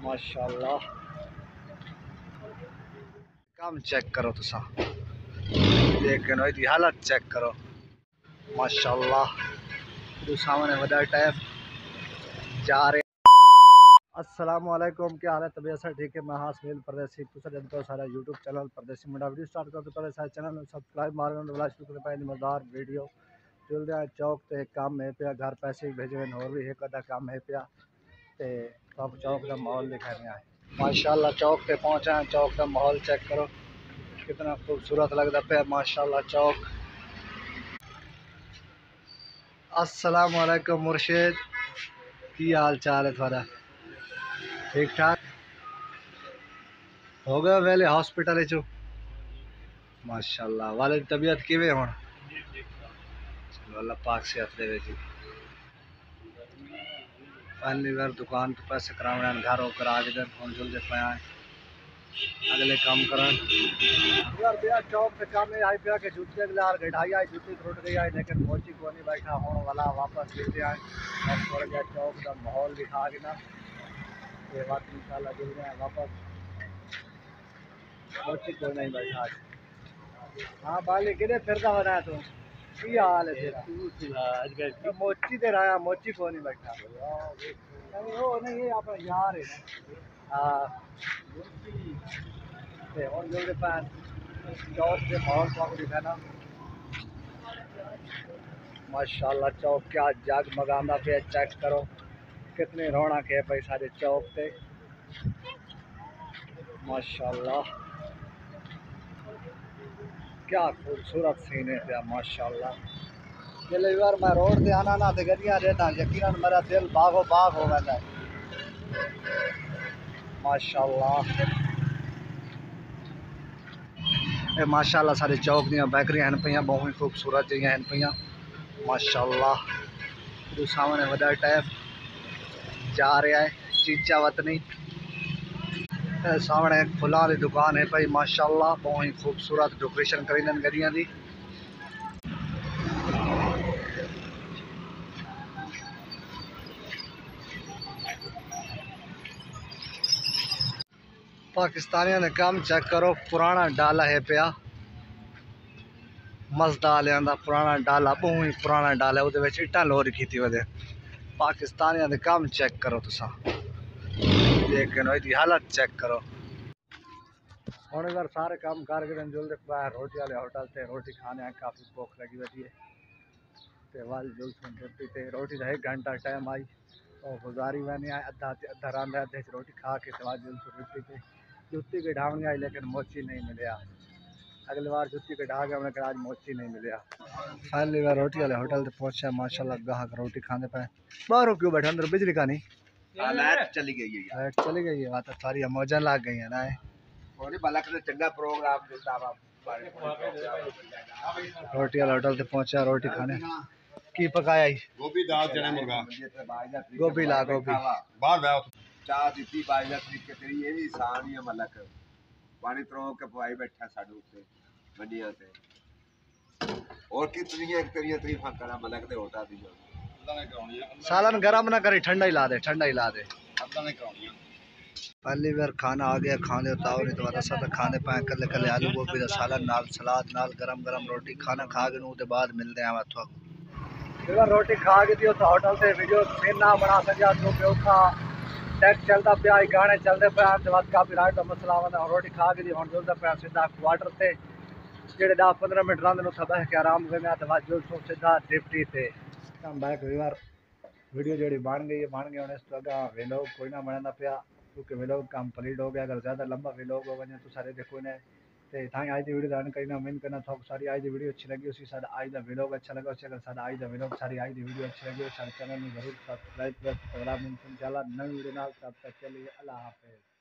माशाल्लाह काम चेक करो तुसा लेकिन इसकी हालत चेक करो माशाल्लाह। तो सामने वड़ा टाइप जा रहे। अस्सलाम वालेकुम, क्या हाल है? तबीयत से ठीक है? मैं हासमिल परदेसी तुसा जनता सारा यूट्यूब चैनल परदेसी मुंडा वीडियो स्टार्ट करते पहले सारे चैनल में सब्सक्राइब मारो वाला शुरू पे मज़ेदार वीडियो चल रहा है। चौक ते काम है पिया, घर पैसे भेजे और भी एक अद्धा काम है पिया ते सब चौक का माहौल दिखाने आए। माशाल्लाह चौक पे पहुंचा है, चौक का माहौल चेक करो कितना खूबसूरत लगता पे माशाल्लाह चौक। अस्सलाम वालेकुम मुर्शिद, की हाल चाल है थोड़ा? ठीक ठाक हो गया वेले हॉस्पिटल चो? माशाल्लाह वाले तबीयत किवें हुण? चलो अल्लाह पाक सेहत देवे जी। पहली बार दुकान तो पैसे करावण घर होकर आगे दिन फोन जुलते पाया अगले काम करन यार भैया चौक पे काम आई पिया के जूते के लार गढ़ाई आई जूती टूट गई आई लेकिन मोची को नहीं बैठा होने वाला वापस लेते आए और थोड़ा गया चौक का माहौल दिखा के ना ये बात इंशाल्लाह जुल गए वापस मोची को नहीं बैठा। हाँ बाली किधे फिरता हो रहा है तू? की हाल है तेरा? मोची ते रहा मोची को नहीं बैठा नहीं हो नहीं आप यार है ना। हाँ और जल्दी पास चौक से माहौल पाक दिखाना माशाल्लाह। चौक क्या जगमगाना पे चेक करो कितने रौनक है भाई सारे चौक पे माशाल्लाह। क्या खूबसूरत सीन है क्या माशाल्लाह। पहली बार मैं रोड से आना ना तो गड्डियाँ रहता यकीनन मेरा दिल बागो बाग हो गया माशाल्लाह। ये माशाल्लाह सारे चौक दियाँ बैकरियां हैं पईयां बहुत ही खूबसूरत जी हैं पईयां माशाल्लाह। तो सामने वड़ा टाइप जा रहा है चीचा वतनी सामने एक फुलां वाली दुकान है भाई माशाल्लाह बहुत ही खूबसूरत डेकोरेशन करी गड्डियां दी। पाकिस्तानियों ने काम चेक करो पुराना डाला है पिया मजदाल पुराना डाला बहुत ही पुराना डाला है वो इटा लो रखी थी वो पाकिस्तानियों ने काम चेक करो तुसा लेकिन इसकी हालत चेक करो। हूँ अगर सारे काम करके जुलते पाया रोटी वाले होटल से रोटी खाने काफ़ी भूख लगी हुई है तो वाल जुल रोटी थे रोटी तो 1 घंटा टाइम आई और गुजारी मैंने आए अद्धा अद्धा रांधा अद्धे रोटी खा के सवाल जुल रोटी थे जुत्ती के ढावनी आई लेकिन मोची नहीं मिले। अगली बार जुत्ती के ढा के हमने आज मोची नहीं मिले। पहली बार रोटी वाले होटल से पहुंचा माशाल्लाह ग्राहक रोटी खाने पाए बाहरों क्यों बैठा अंदर बिजली का नहीं लाइट चली गई है लाइट चली गई है बात सारी मौजा लग गई है ना चंगा प्रोग्राम देता रोटी वाले होटल से पहुंचा रोटी खाने की पकाया गोभी दाल चना मुर्गा गोभी ला गोभी बाहर चाह दी बाजरा तरीके तेरी ये भी आसान ही है मलक पानी त्रो के पवाई बैठा साडू उत्ते मंडियां ते और कितनी एक तेरी तरीफा करा मलक दे होता दी अल्लाह ने कराउनी है सालन गरम ना करे ठंडा ही ला दे ठंडा ही ला दे अल्लाह ने कराउनी है। पहली बार खाना आ गया खाने उताओ नहीं तो सब खाने पाए कल कल आलू गोभी का सालन नाल सलाद नाल गरम गरम रोटी खाना खा के उसके बाद मिलते हैं थोड़ा रोटी खा के दियो तो होटल से वीडियो सीन ना बना सकिया तो प्योखा टैक्स चलता पाया गाने चलते पाया तो बाद काफी राइट का मसला आवा रोटी खा के दी हम जुलता पाया सीधा क्वार्टर से जेडे 10-15 मिनट रंद नु बह के आराम करना तो बाद जुल सीधा डिप्टी से कम बैक विवार वीडियो जी बन गई है बन गया इस तो अगर विलोग कोई ना बनना पाया क्योंकि विलोग कंप्लीट हो गया। अगर ज़्यादा लंबा विलोग हो वजह तो सारे देखो ने तो थाई आज की वीडियो करना उम्मीद करना थोड़ा सारी आज की वीडियो अच्छी लगी उसी सारा आज का विलोग अच्छा लगा उसे अगर सारा आज का विलोग सारी आज की वीडियो अच्छी लगी सारे चैनल में जरूर सब्सक्राइब कर अगला नई वीडियो तब तक चलिए अल्लाह हाफिज़।